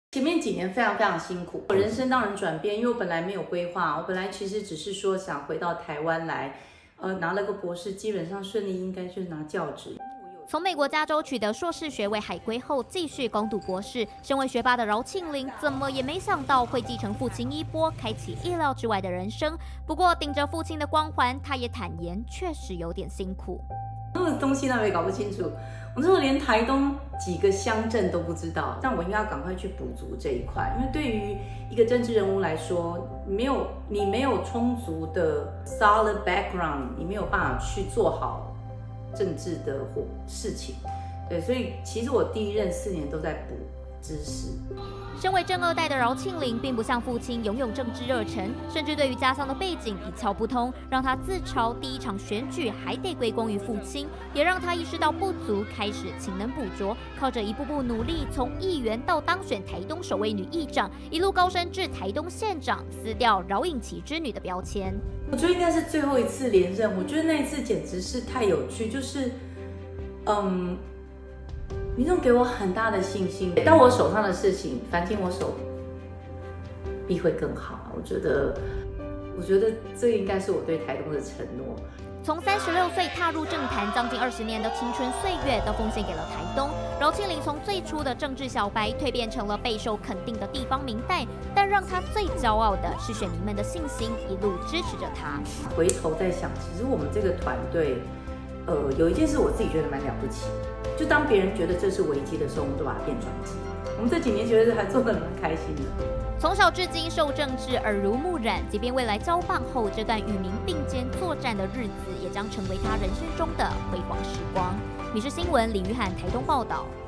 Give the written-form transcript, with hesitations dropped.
前面几年非常辛苦，我人生当然转变，因为我本来没有规划，我本来其实只是说想回到台湾来，拿了个博士，基本上顺利应该就是拿教职。 从美国加州取得硕士学位海归后，继续攻读博士。身为学霸的饶庆铃，怎么也没想到会继承父亲衣钵，开启意料之外的人生。不过，顶着父亲的光环，他也坦言，确实有点辛苦。 那么东西那也搞不清楚，我那时候连台东几个乡镇都不知道，但我应该要赶快去补足这一块，因为对于一个政治人物来说，你没有充足的 solid background， 你没有办法去做好政治的事情。对，所以其实我第一任4年都在补知识。 身为正二代的饶庆铃，并不像父亲拥有政治热忱，甚至对于家乡的背景一窍不通，让他自嘲第一场选举还得归功于父亲，也让他意识到不足，开始勤能补拙，靠着一步步努力，从议员到当选台东首位女议长，一路高升至台东县长，撕掉饶颖琪之女的标签。 我觉得应该是最后一次连任，我觉得那一次简直是太有趣，就是民众给我很大的信心，到我手上的事情，反正我手必会更好。我觉得这应该是我对台东的承诺。 从36岁踏入政坛，将近20年的青春岁月都奉献给了台东。饶庆铃从最初的政治小白蜕变成了备受肯定的地方民代，但让他最骄傲的是选民们的信心，一路支持着他。 回头再想，其实我们这个团队，有一件事我自己觉得蛮了不起。就当别人觉得这是危机的时候，我们都把它变转机。我们这几年觉得还做得蛮开心的。 从小至今受政治耳濡目染，即便未来交棒后，这段与民并肩作战的日子，也将成为他人生中的辉煌时光。《民视新闻》李玉涵台东报道。